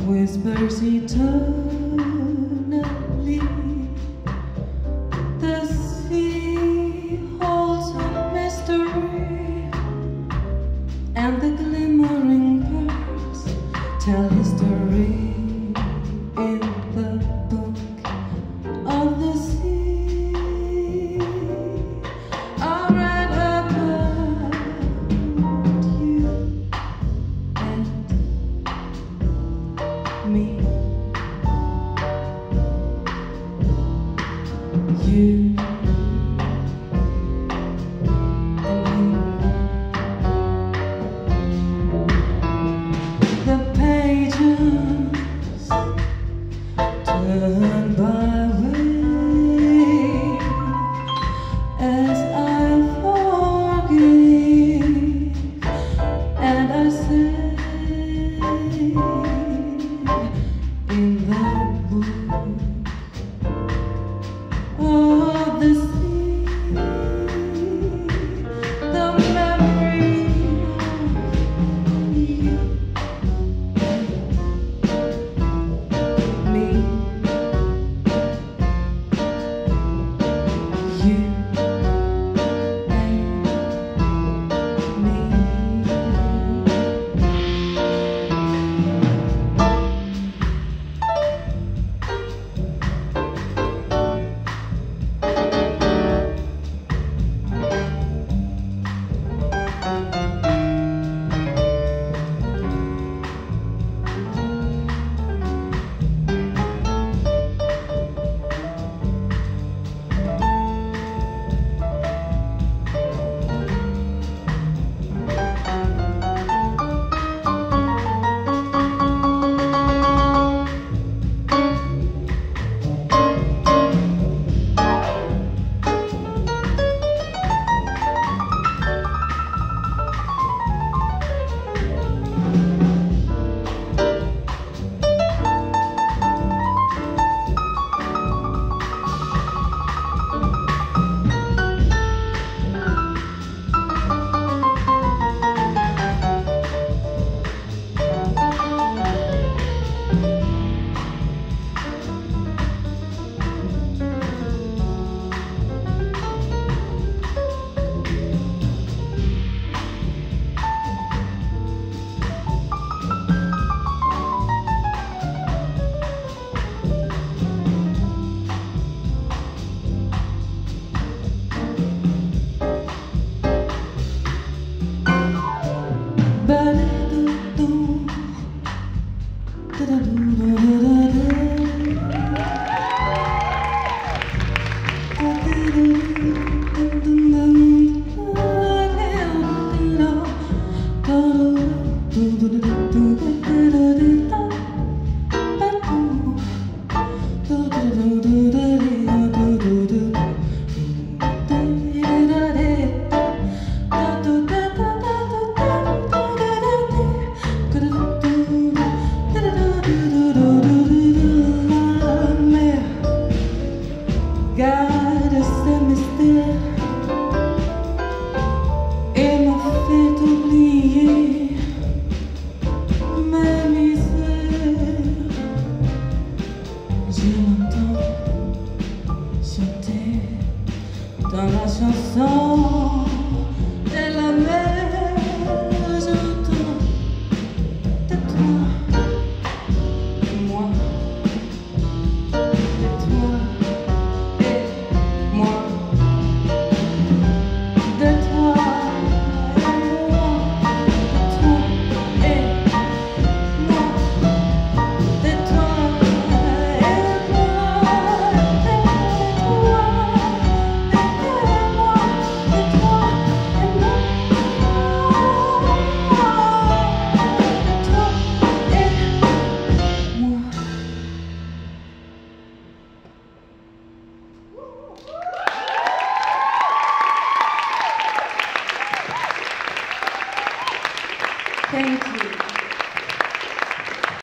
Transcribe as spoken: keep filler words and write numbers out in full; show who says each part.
Speaker 1: whispers eternally. The sea holds a mystery, and the glimmering birds tell history in the book of the sea. I read about you and me. You and me. The pages turn by way as I forgive, and I say in the book of the sea, the memory of you and me. You and me. Garde ce mystère et me fait oublier mes misères. Je l'entends chanter dans la chanson de la mer. J'entends de toi et moi, de toi. Thank you.